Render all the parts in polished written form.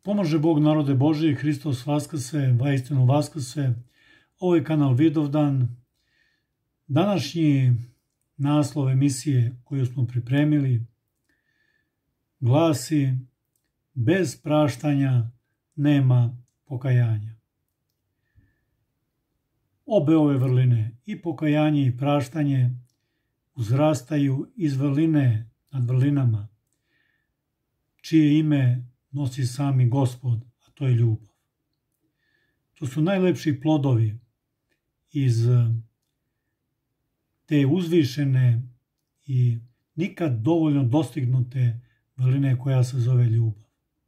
Pomože Bog, narode Božiji, Hristos vaskrse, vaistinu vaskrse. Ovo je kanal Vidovdan. Današnji naslov emisije koju smo pripremili glasi: bez praštanja nema pokajanja. Obe ove vrline, i pokajanje i praštanje, uzrastaju iz vrline nad vrlinama, čije ime nosi sami Gospod, a to je ljubav. To su najlepši plodovi iz te uzvišene i nikad dovoljno dostignute vrline koja se zove ljubav.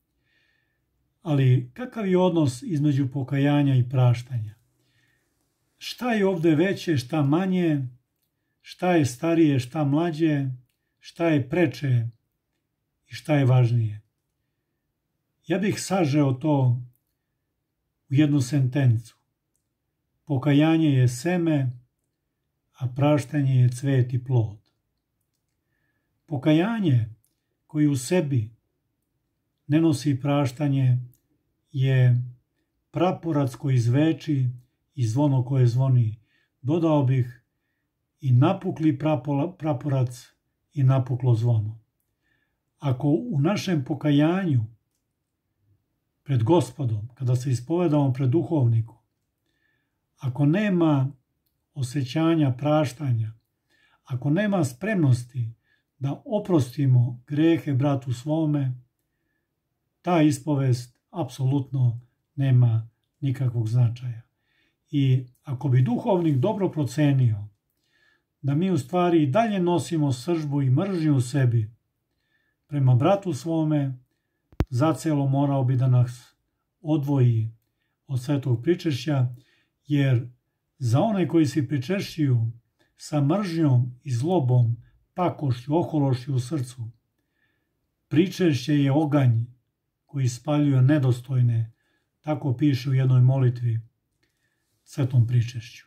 Ali kakav je odnos između pokajanja i praštanja? Šta je ovdje veće, šta manje, šta je starije, šta mlađe, šta je preče i šta je važnije? Ja bih sažeo to u jednu sentencu. Pokajanje je seme, a praštanje je cvet i plod. Pokajanje koji u sebi ne nosi praštanje je praporac koji zveči i zvono koje zvoni. Dodao bih i napukli praporac i napuklo zvono. Ako u našem pokajanju pred Gospodom, kada se ispovedamo pred duhovnikom, ako nema osjećanja praštanja, ako nema spremnosti da oprostimo grehe bratu svome, ta ispovest apsolutno nema nikakvog značaja. I ako bi duhovnik dobro procenio da mi u stvari i dalje nosimo sržbu i mržnju u sebi prema bratu svome, zacelo morao bi da nas odvoji od svetog pričešća, jer za one koji se pričešćuju sa mržnjom i zlobom, pakošću, ohološću u srcu, pričešće je oganj koji spaljuje nedostojne, tako piše u jednoj molitvi svetom pričešću.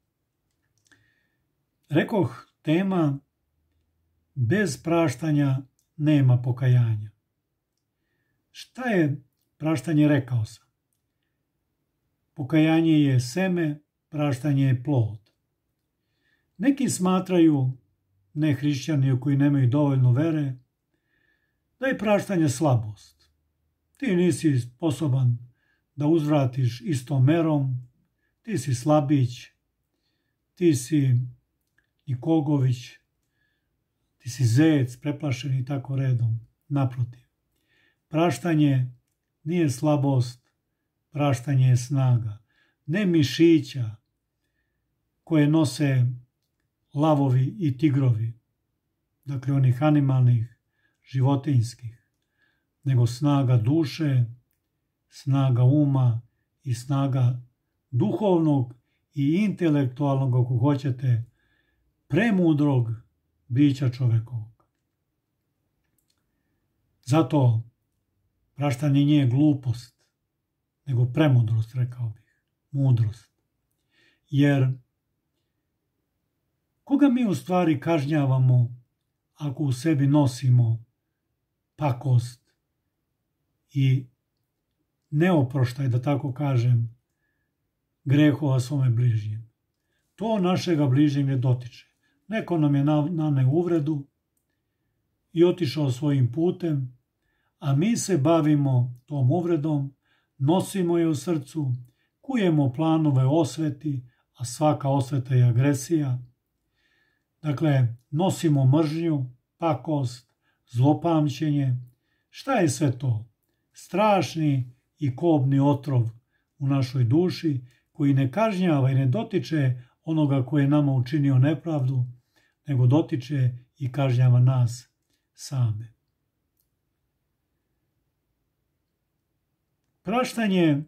Rekoh, tema bez praštanja nema pokajanja. Šta je praštanje, rekao sam? Pokajanje je seme, praštanje je plod. Neki smatraju, ne hrišćani koji nemaju dovoljno vere, da je praštanje slabost. Ti nisi sposoban da uzvratiš istom merom, ti si slabić, ti si Nikogović, ti si zec, preplašen i tako redom. Naprotiv. Praštanje nije slabost, praštanje je snaga. Ne mišića koje nose lavovi i tigrovi, dakle onih animalnih, životinjskih, nego snaga duše, snaga uma i snaga duhovnog i intelektualnog, ako hoćete, premudrog bića čovekovog. Zato praštanje nije glupost, nego premudrost, rekao bih, mudrost. Jer koga mi u stvari kažnjavamo ako u sebi nosimo pakost i neoproštaj, da tako kažem, grehova svome bližnjem? To našega bližnjeg ne dotiče. Neko nam je naneo uvredu i otišao svojim putem, a mi se bavimo tom uvredom, nosimo je u srcu, kujemo planove osveti, a svaka osveta je agresija. Dakle, nosimo mržnju, pakost, zlopamćenje. Šta je sve to? Strašni i kobni otrov u našoj duši koji ne kažnjava i ne dotiče onoga koji je nama učinio nepravdu, nego dotiče i kažnjava nas same. Praštanje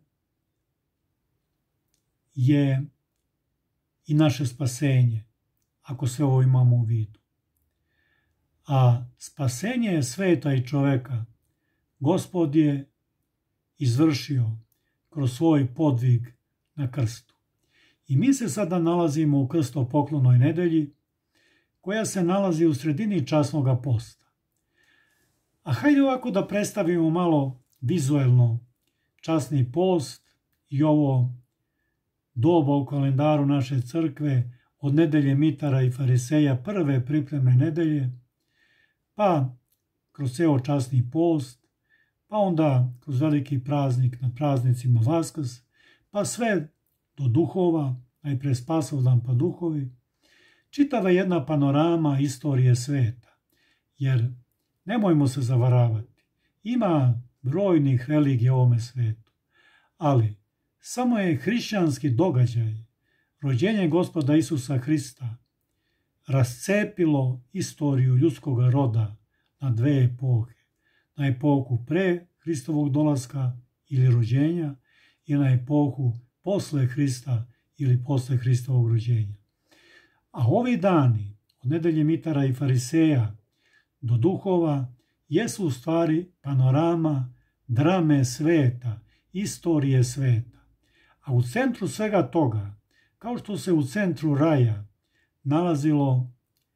je i naše spasenje, ako sve ovo imamo u vidu. A spasenje je sveta i čoveka Gospod je izvršio kroz svoj podvig na krstu. I mi se sada nalazimo u krstopoklonoj nedelji, koja se nalazi u sredini časnoga posta. A hajde ovako da predstavimo malo vizuelno časni post i ovo doba u kalendaru naše crkve od nedelje Mitara i Fariseja, prve pripremne nedelje, pa kroz ceo časni post, pa onda kroz veliki praznik na praznicima Vaskrs, pa sve do duhova, najpre Spasovdan pa duhovi, čitava jedna panorama istorije sveta. Jer nemojmo se zavaravati, ima brojnih religija u ovome svetu, ali samo je hrišćanski događaj, rođenje Gospoda Isusa Hrista, rascepilo istoriju ljudskog roda na dve epohe. Na epohu pre Hristovog dolaska ili rođenja i na epohu posle Hrista ili posle Hristovog rođenja. A ovi dani, od nedelje Mitara i Fariseja do duhova, jesu u stvari panorama drame sveta, istorije sveta. A u centru svega toga, kao što se u centru raja nalazilo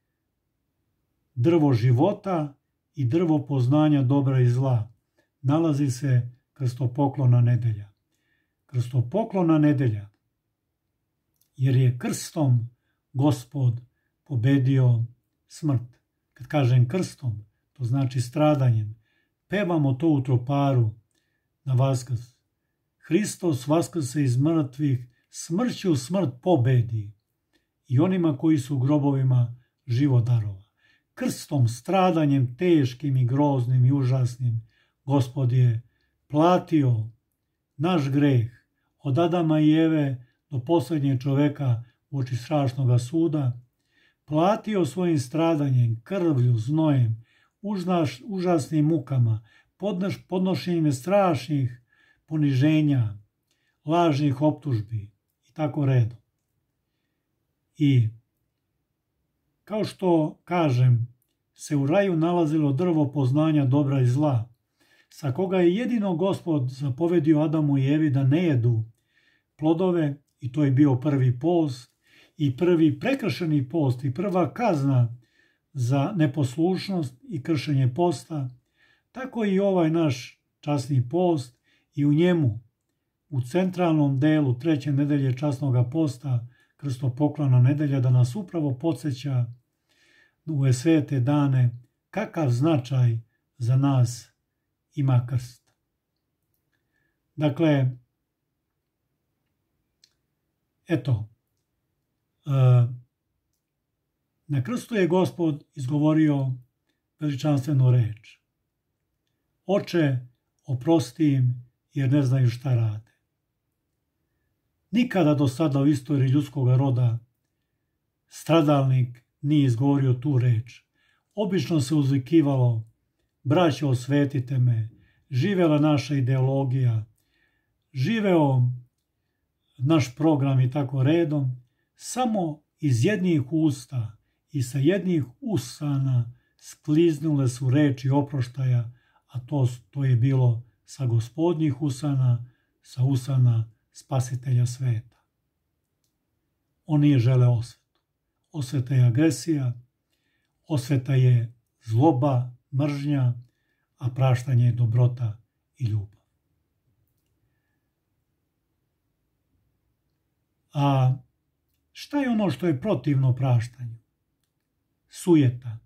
drvo života i drvo poznanja dobra i zla, nalazi se krstopoklona nedelja. Krstopoklona nedelja, jer je krstom Gospod pobedio smrt. Kad kažem krstom, to znači stradanjem. Pevamo to u troparu na Vaskrs. Hristos vaskrse iz mrtvih, smrću smrt pobedi i onima koji su u grobovima život darova. Krstom, stradanjem teškim i groznim i užasnim, Gospod je platio naš greh od Adama i Eve do posljednjeg čoveka uoči strašnog suda, platio svojim stradanjem, krvlju, znojem, užasnim mukama, podnošenjem strašnih poniženja, lažnih optužbi i tako redom. I kao što kažem, se u raju nalazilo drvo poznanja dobra i zla, sa koga je jedino Gospod zapovedio Adamu i Evi da ne jedu plodove, i to je bio prvi post i prvi prekršeni post i prva kazna za neposlušnost i kršenje posta, tako i ovaj naš časni post i u njemu, u centralnom delu treće nedelje časnog posta, krstopoklona nedelja, da nas upravo podsjeća u ove svete dane kakav značaj za nas ima krst. Dakle, eto, na krstu je Gospod izgovorio veličanstvenu reč. Oče, oprosti im jer ne znaju šta rade. Nikada do sada u istoriji ljudskog roda stradalnik nije izgovorio tu reč. Obično se uzvikivalo: braćo, osvetite me, živela naša ideologija, živeo naš program i tako redom. Samo iz jednih usta i sa jednih usana skliznule su reči oproštaja, a to je bilo sa Gospodnjih usana, sa usana Spasitelja sveta. On nije želeo osvetu. Osveta je agresija, osveta je zloba, mržnja, a praštanje je dobrota i ljubav. A šta je ono što je protivno praštanju? Sujeta.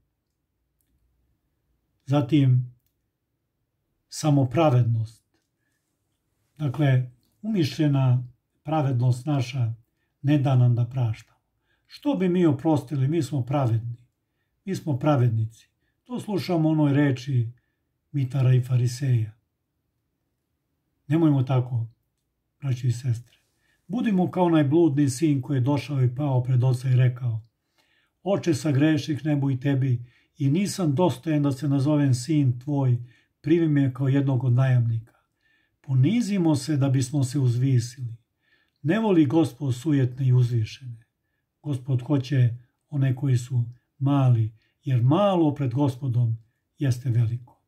Zatim, samopravednost. Dakle, umišljena pravednost naša ne da nam da praštamo. Što bi mi oprostili? Mi smo pravedni. Mi smo pravednici. To slušamo onoj reči Mitara i Fariseja. Nemojmo tako, braći i sestre. Budimo kao onaj bludni sin koji je došao i pao pred oca i rekao: Oče, sagreših nebu i tebi i nisam dostojan da se nazovem sin tvoj, primi me kao jednog od najamnika. Ponizimo se da bismo se uzvisili. Ne voli Gospod sujetne i uzvišene. Gospod hoće one koji su mali, jer malo pred Gospodom jeste veliko.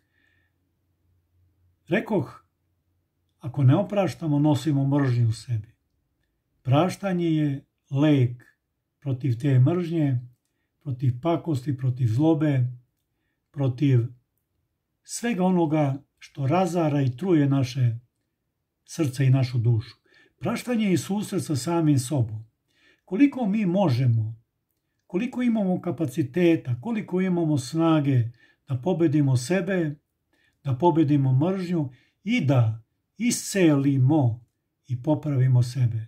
Rekoh, ako ne opraštamo, nosimo mržnju u sebi. Praštanje je lek protiv te mržnje, protiv pakosti, protiv zlobe, protiv svega onoga što razara i truje naše srce i našu dušu. Praštanje i susret sa samim sobom. Koliko mi možemo, koliko imamo kapaciteta, koliko imamo snage da pobedimo sebe, da pobedimo mržnju i da iscelimo i popravimo sebe.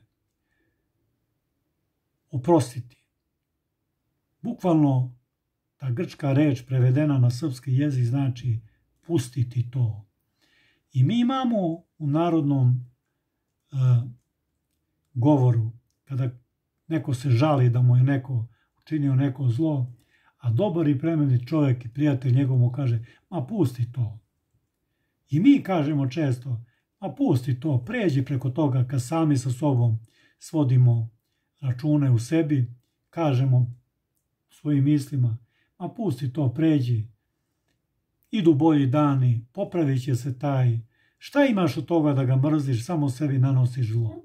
Oprostiti. Bukvalno ta grčka reč prevedena na srpski jezik znači pustiti to. I mi imamo u narodnom govoru, kada neko se žali da mu je neko učinio neko zlo, a dobar i plemenit čovjek i prijatelj njegov mu kaže, ma pusti to. I mi kažemo često, ma pusti to, pređi preko toga, kad sami sa sobom svodimo račune u sebi, kažemo svojim mislima, ma pusti to, pređi, idu bolji dani, popravit će se taj, šta imaš od toga da ga mrziš, samo sebi nanosiš zlo.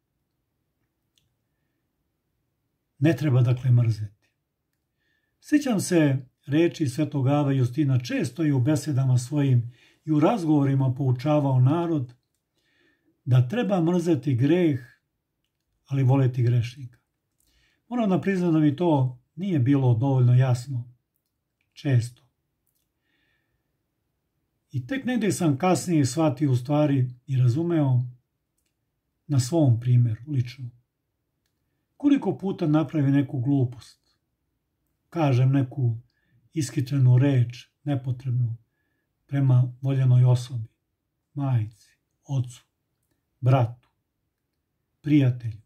Ne treba dakle mrzeti. Sjećam se reči Svetog Ava Justina, često i u besedama svojim i u razgovorima poučavao narod da treba mrzeti greh, ali voleti grešnika. Moram da priznam da mi to nije bilo dovoljno jasno. Često. I tek negdje sam kasnije shvatio u stvari i razumeo na svom primjeru, lično. Koliko puta napravi neku glupost, kažem neku iskitrenu reč, nepotrebnu, prema voljenoj osobi, majci, ocu, bratu, prijatelju.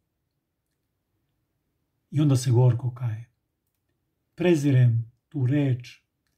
I onda se gorko kaje. Prezirem tu reč,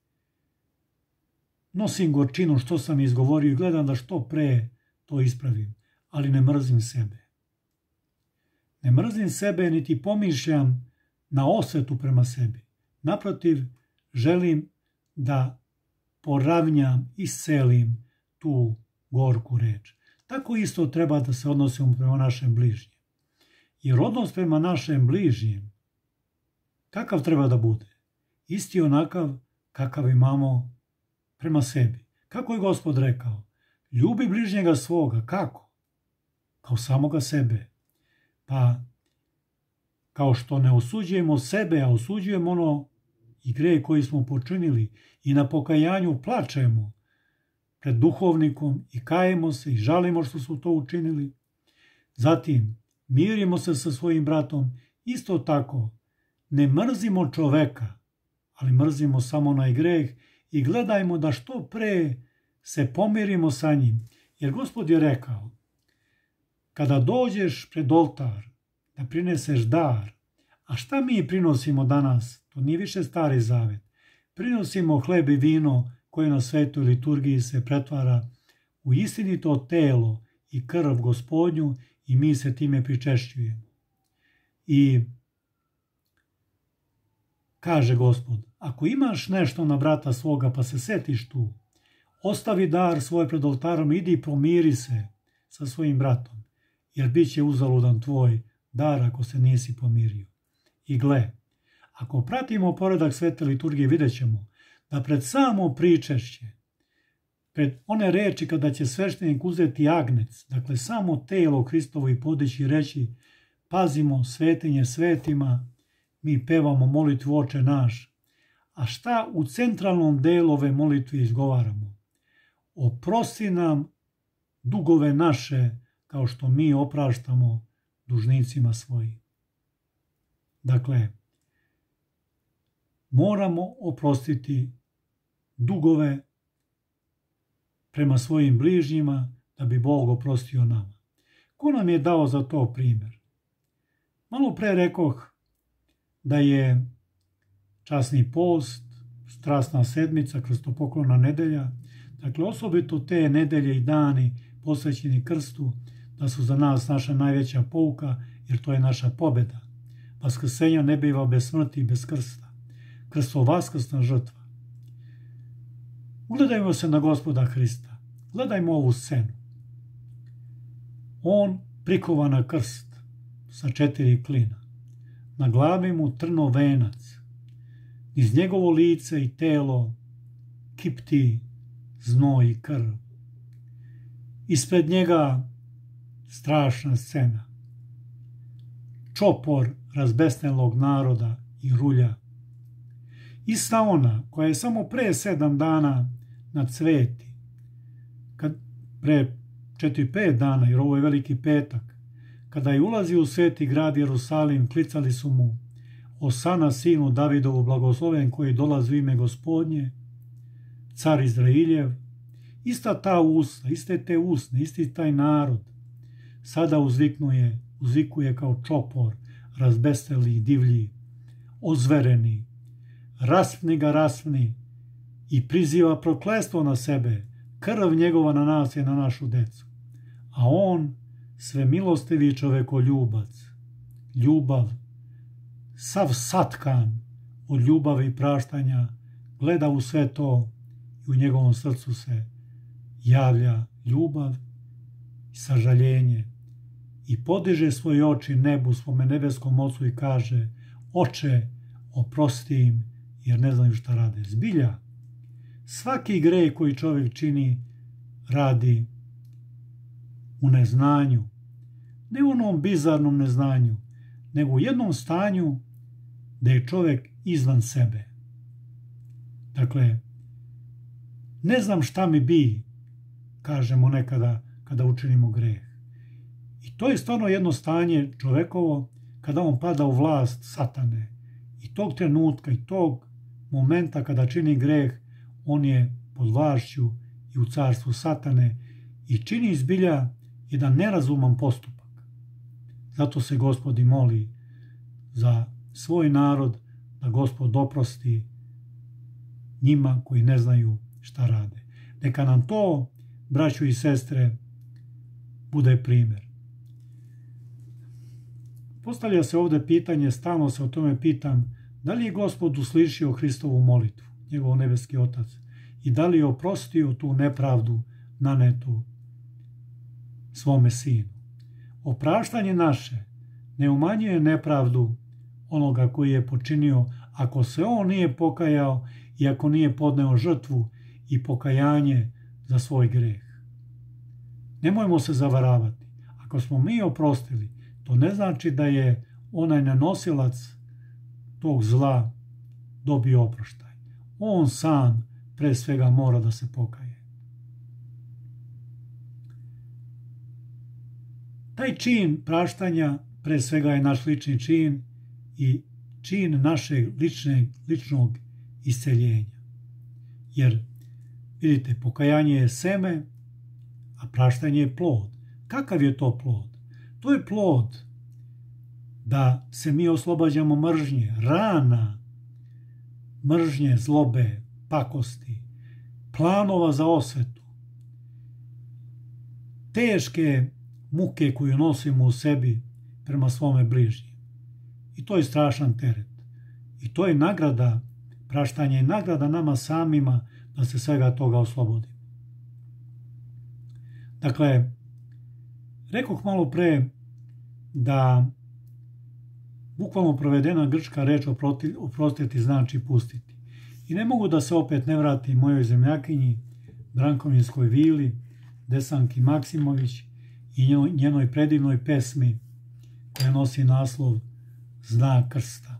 nosim gorčinu što sam izgovorio i gledam da što pre to ispravim, ali ne mrzim sebe. Ne mrzim sebe niti pomišljam na osvetu prema sebi. Naprotiv, želim da poravnjam, iscelim tu gorku reč. Tako isto treba da se odnosimo prema našem bližnjem. Jer odnos prema našem bližnjem, kakav treba da bude? Isti onakav kakav imamo prema sebi. Kako je Gospod rekao? Ljubi bližnjega svoga. Kako? Kao samoga sebe. Pa, kao što ne osuđujemo sebe, a osuđujemo ono i grijeh koji smo počinili i na pokajanju plačemo pred duhovnikom i kajemo se i žalimo što su to učinili. Zatim, mirimo se sa svojim bratom. Isto tako, ne mrzimo čoveka, ali mrzimo samo onaj greh i gledajmo da što pre se pomirimo sa njim. Jer Gospod je rekao, kada dođeš pred oltar da prineseš dar, a šta mi prinosimo danas? To nije više Stari Zavet. Prinosimo hleb i vino koje na svetoj liturgiji se pretvara u istinito telo i krv Gospodnju i mi se time pričešćujemo. I kaže Gospod, ako imaš nešto na brata svoga pa se setiš tu, ostavi dar svoj pred oltarom, idi i pomiri se sa svojim bratom, jer bit će uzaludan tvoj dar ako se nisi pomirio. I gle, ako pratimo poredak svete liturgije, vidjet ćemo da pred samo pričešće, pred one reči kada će sveštenik uzeti agnec, dakle samo telo Hristovo i podići i reći, pazimo svetinje svetima, mi pevamo molitvu Oče naš. A šta u centralnom delu ove molitve izgovaramo? Oprosti nam dugove naše, kao što mi opraštamo dužnicima svojim. Dakle, moramo oprostiti dugove prema svojim bližnjima da bi Bog oprostio nama. Ko nam je dao za to primjer? Malo pre rekoh da je časni post, strasna sedmica, krstopoklona nedelja, dakle osobito te nedelje i dani posvećeni krstu, da su za nas naša najveća pouka, jer to je naša pobjeda. Vaskrsenja ne biva bez smrti i bez krsta. Krstovaskrsna žrtva. Ugledajmo se na Gospoda Hrista. Gledajmo ovu scenu. On prikovan na krst sa 4 klina. Na glavi mu trnov venac. Iz njegovo lice i telo kipti znoj i krv. Ispred njega strašna scena. Čopor razbesnelog naroda i rulja. Ista ona koja je samo pre 7 dana na cveti, pre 4-5 dana, jer ovo je Veliki petak, kada je ulazio u sveti grad Jerusalim, klicali su mu: Osana sinu Davidovu, blagosloven koji dolazi u ime Gospodnje, car Izrailjev. Ista ta usta, iste te usne, isti taj narod sada uzvikuje kao čopor, razbesneli, divlji, ozvereni. Raspni ga, raspni, i priziva prokletstvo na sebe. Krv njegova na nas je, na našu decu. A on, sve milostivi čovekoljubac, ljubav, sav satkan od ljubavi i praštanja, gleda u sve to i u njegovom srcu se javlja ljubav i sažaljenje i podiže svoje oči nebu, svome nebeskom ocu i kaže: Oče, oprosti im, jer ne znaju šta rade. Zbilja, svaki greh koji čovjek čini radi u neznanju, ne u onom bizarnom neznanju, nego u jednom stanju da je čovjek izvan sebe. Dakle, ne znam šta mi bi, kažemo nekada kada učinimo greh. I to je stvarno jedno stanje čovekovo kada on pada u vlast satane. I tog trenutka i tog momenta kada čini greh, on je pod vlašću i u carstvu satane i čini zbilja jedan nerazuman postupak. Zato se Gospod i moli za svoj narod, da Gospod oprosti njima koji ne znaju šta rade. Neka nam to, braćo i sestre, bude primjer. Postavlja se ovdje pitanje, stalno se o tome pitam, da li je Gospod uslišio Hristovu molitvu, njegov nebeski Otac, i da li je oprostio tu nepravdu nanetu svome sinu. Opraštanje naše ne umanjuje nepravdu onoga koji je počinio ako se on nije pokajao i ako nije podneo žrtvu i pokajanje za svoj greh. Nemojmo se zavaravati. Ako smo mi oprostili, to ne znači da je onaj nanosilac tog zla dobio oproštaj. On sam pre svega mora da se pokaje. Taj čin praštanja pre svega je naš lični čin i čin našeg ličnog isceljenja. Jer, vidite, pokajanje je seme, a praštanje je plod. Kakav je to plod? To je plod da se mi oslobađamo mržnje, rana, mržnje, zlobe, pakosti, planova za osvetu, teške muke koju nosimo u sebi prema svome bližnjem. I to je strašan teret. I to je nagrada, praštanje je nagrada nama samima da se svega toga oslobodimo. Dakle, rekoh malo pre da bukvalno provedena grčka reč oprostiti znači pustiti. I ne mogu da se opet ne vratim mojoj zemljakinji, Brankovinskoj vili, Desanki Maksimović i njenoj predivnoj pesmi koja nosi naslov Znak krsta.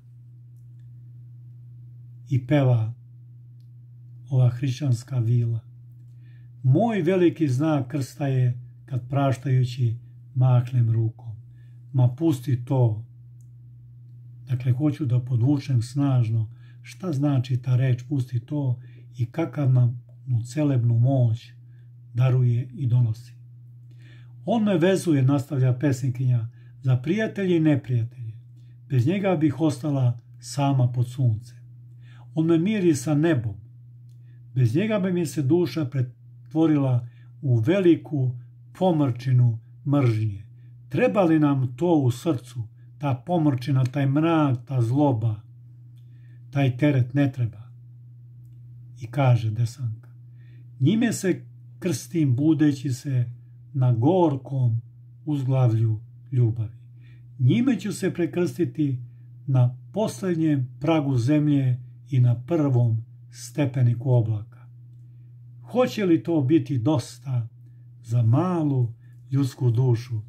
I peva ova hrišćanska vila. Moj veliki znak krsta je kad praštajući mahnem rukom. Ma pusti to. Dakle, hoću da podvučem snažno šta znači ta reč pusti to i kakav nam celebnu moć daruje i donosi. On me vezuje, nastavlja pesnikinja, za prijatelje i neprijatelje. Bez njega bih ostala sama pod suncem. On me miri sa nebom. Bez njega bi mi se duša pretvorila u veliku pomrčinu mržnje. Treba li nam to u srcu, ta pomrčina, taj mrak, ta zloba, taj teret? Ne treba. I kaže Desanka, njime se krstim budeći se na gorkom uzglavlju ljubavi. Njime ću se prekrstiti na posljednjem pragu zemlje i na prvom stepeniku oblaka. Hoće li to biti dosta za malu ljudsku dušu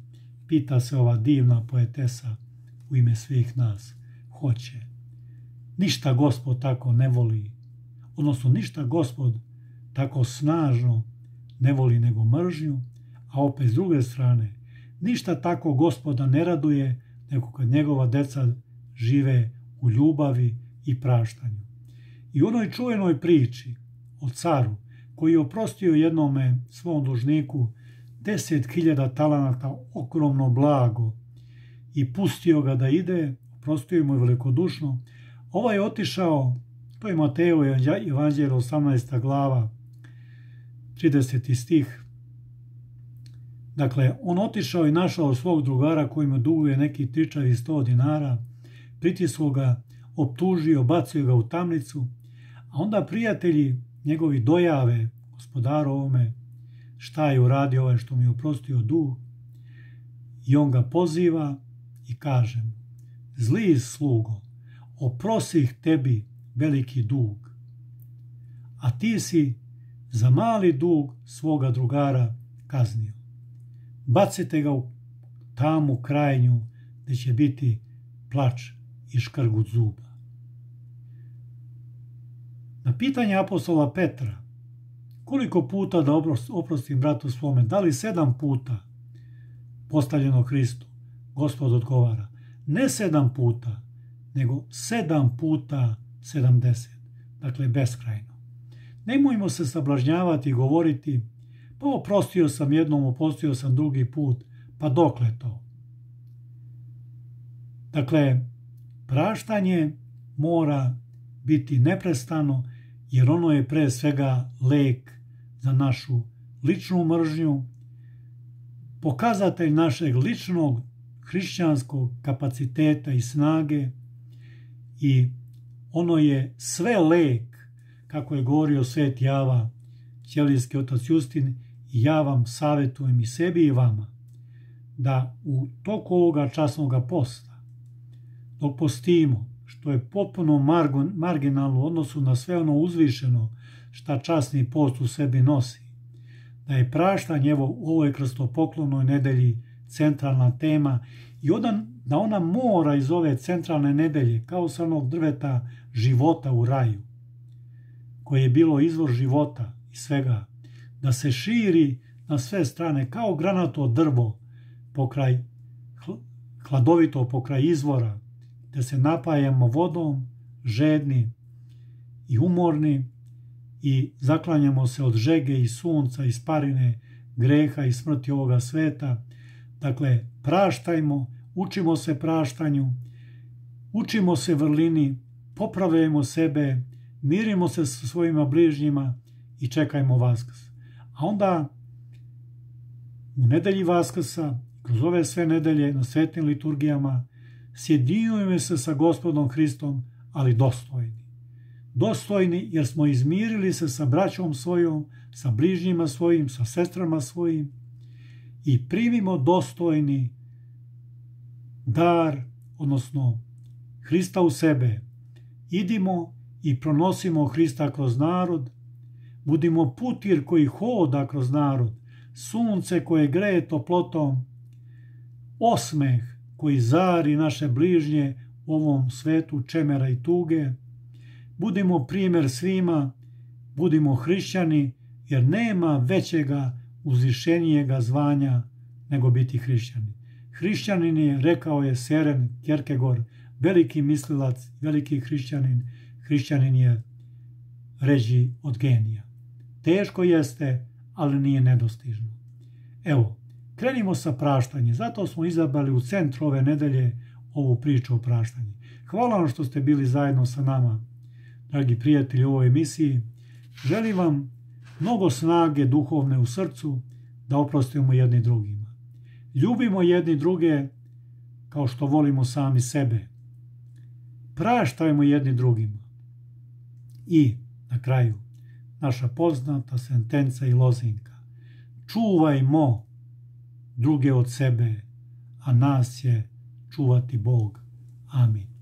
pita se ova divna poetesa u ime svih nas. Hoće. Ništa Gospod tako ne voli, odnosno ništa Gospod tako snažno ne voli nego mržnju, a opet s druge strane, ništa tako Gospoda ne raduje nego kad njegova deca žive u ljubavi i praštanju. I u onoj čuvenoj priči o caru koji je oprostio jednome svom dužniku 10.000 talanata, ogromno blago, i pustio ga da ide, oprostio mu je velikodušno, ovaj je otišao, to je Matejevo evanđelje 18. glava, 30. stih. Dakle, on otišao i našao svog drugara koji mu duguje neki 300 dinara, pritisnuo ga, optužio, bacio ga u tamnicu, a onda prijatelji njegovi dojave gospodaru ovome šta je uradio ovaj što mi je oprostio dug, i on ga poziva i kaže: zli slugo, oprostih tebi veliki dug, a ti si za mali dug svoga drugara kaznio. Bacite ga u tamu krajnju, gdje će biti plač i škrgut zuba. Na pitanje apostola Petra, koliko puta da oprostim bratu svome, da li 7 puta postavljeno Hristu, Gospod odgovara: ne 7 puta, nego 7 puta 70. Dakle, beskrajno. Nemojmo se sablažnjavati i govoriti: pa oprostio sam jednom, oprostio sam drugi put, pa dokle to? Dakle, praštanje mora biti neprestano, jer ono je pre svega lek za našu ličnu mržnju, pokazatelj našeg ličnog hrišćanskog kapaciteta i snage, i ono je sve lek, kako je govorio Sveti Java, ćelijski otac Justin, i ja vam savjetujem, i sebi i vama, da u toku ovoga časnoga posta, dok postimo, što je potpuno marginalno u odnosu na sve ono uzvišeno šta časni post u sebi nosi, da je praštanje evo u ovoj krstopoklonoj nedelji centralna tema, i da ona mora iz ove centralne nedelje, kao sa onog drveta života u raju, koje je bilo izvor života i svega, da se širi na sve strane kao granato drvo pokraj hladovito pokraj izvora, gdje se napajemo vodom, žedni i umorni, i zaklanjamo se od žege i sunca, isparine, greha i smrti ovoga sveta. Dakle, praštajmo, učimo se praštanju, učimo se vrlini, popravljajmo sebe, mirimo se sa svojima bližnjima i čekajmo Vaskrs. A onda u nedelji Vaskrsa, kroz ove sve nedelje na svetim liturgijama, sjedinjujemo se sa Gospodom Hristom, ali dostojni. Dostojni jer smo izmirili se sa braćom svojom, sa bližnjima svojim, sa sestrama svojim, i primimo dostojni dar, odnosno Hrista u sebe. Idimo i pronosimo Hrista kroz narod, budimo putir koji hoda kroz narod, sunce koje greje toplotom, osmeh koji zari naše bližnje u ovom svetu čemera i tuge. Budimo primjer svima, budimo hrišćani, jer nema većega uzvišenijega zvanja nego biti hrišćani. Hrišćanin je, rekao je Søren Kierkegaard, veliki mislilac, veliki hrišćanin. Hrišćanin je ređi od genija. Teško jeste, ali nije nedostižno. Evo, krenimo sa praštanjem. Zato smo izabrali u centru ove nedelje ovu priču o praštanju. Hvala vam što ste bili zajedno sa nama, dragi prijatelji, u ovoj emisiji. Želim vam mnogo snage duhovne u srcu da oprostimo jedni drugima. Ljubimo jedni druge kao što volimo sami sebe. Praštajmo jedni drugima. I na kraju naša poznata sentenca i lozinka: čuvajmo druge od sebe, a nas će čuvati Bog. Amin.